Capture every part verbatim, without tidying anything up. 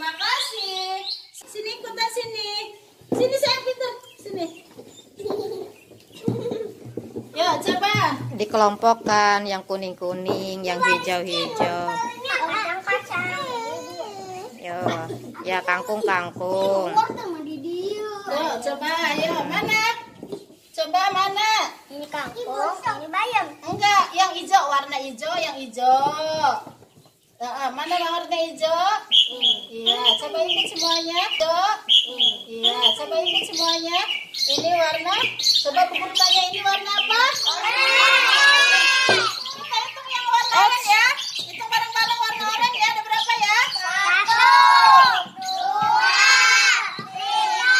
terima kasih. Sini ikutan sini. Sini sayang Peter, sini. Yuk coba. Dikelompokkan yang kuning-kuning, yang hijau-hijau. Yo, ya kangkung-kangkung. Yuk coba, ayo mana? Coba mana? Ini kangkung, ini bayam. Enggak, yang hijau, warna hijau, yang hijau. Nah, mana yang warna hijau? Iya, coba ikut semuanya. Hijau. Iya, coba ikut semuanya. Ini warna. Coba buku tanya ini warna apa? Kita hitung yang warna oranye ya. Hitung bareng-bareng warna oranye ya. Ada berapa ya? Satu, dua, tiga,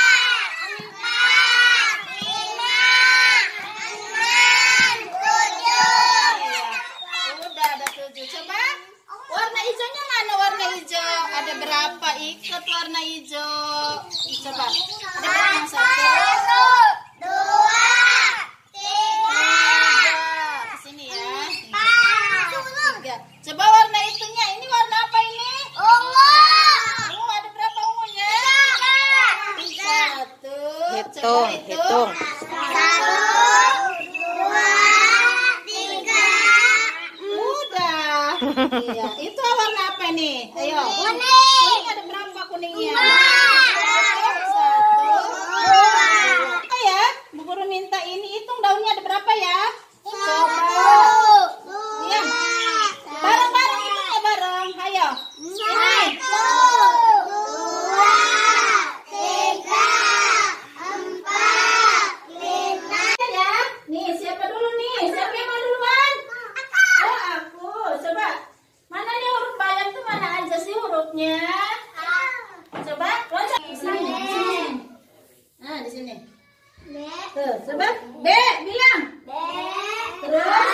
empat, lima, enam, tujuh. Udah ada tujuh. Coba warna hijaunya mana warna hijau? Ada berapa ikat warna hijau? Coba. Ada berapa yang satu? Satu, dua, tiga, Kesini ya. empat. Tiga. Coba warna itunya. Ini warna apa ini? Ungu. Ungu ada berapa ungunya? Tiga. Satu. Hitung, Coba hitung. Satu, dua, tiga. Udah. Iya. Itu warna apa nih? Ayo. Kuning. Kuning ada berapa kuningnya? Satu. Dua. Apa ya? Bu Guru minta ini hitung daunnya ada berapa ya? Coba. Iya. Bareng-bareng hitungnya bareng. Ayo. Ini. Satu, dua, tiga, empat, lima. Ya. Nih, siapa dulu nih? Siapa yang mau duluan? Oh, aku. Coba. Mana nih huruf bayam tuh mana aja sih hurufnya? Coba. Loncat. Di sini. Di sini. Nah, di sini. Tuh, coba. B, bilang. Terus.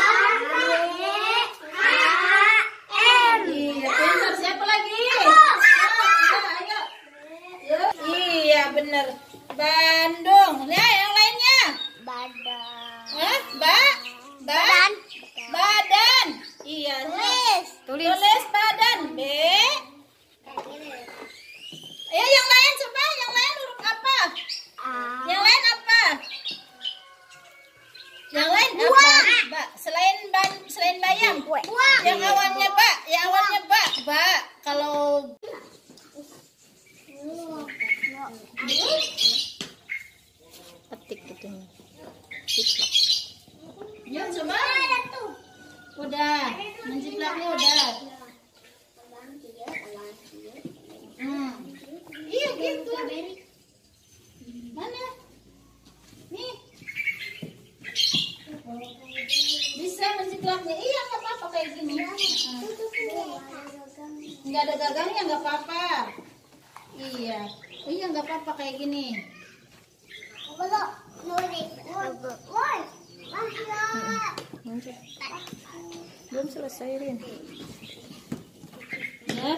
Iya, pintar. Siapa lagi? Ah, ayo. Yuk. Iya, bener. Bandung. Nah, yang lainnya. Hah? Ba? Ba? Badan. Iya. Tulis. Tulis badan. B. Ayo yang lain coba. Yang lain huruf apa? Yang lain apa? Yang lain apa? Ba. Selain ban, selain bayam. Yang awalnya ba. Yang awalnya ba. Ba. Kalau Petik itunya. Ciplak. yuk coba. Udah. Menjiplaknya udah. Hmm. Iya gitu. Mana? Nih. Bisa menjiplaknya. Iya nggak apa-apa kayak gini. Nggak ada gagangnya nggak apa-apa. Iya. Iya nggak apa-apa kayak gini. Belum selesai, Rin. Ya.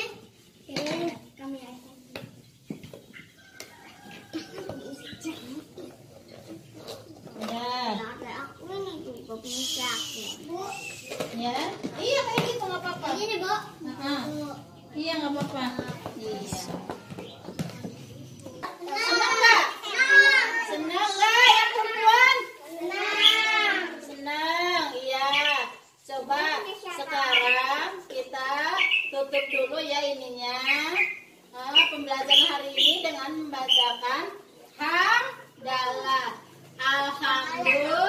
Udah. Ya. Iya kayak gitu nggak apa-apa. Nah, iya nggak apa-apa. Iya. Senang nggak? Senang nggak ya perempuan? Senang. Iya. Coba sekarang kita tutup dulu ya ininya. Nah, pembelajaran hari ini dengan membacakan hamdalah. Alhamdulillah.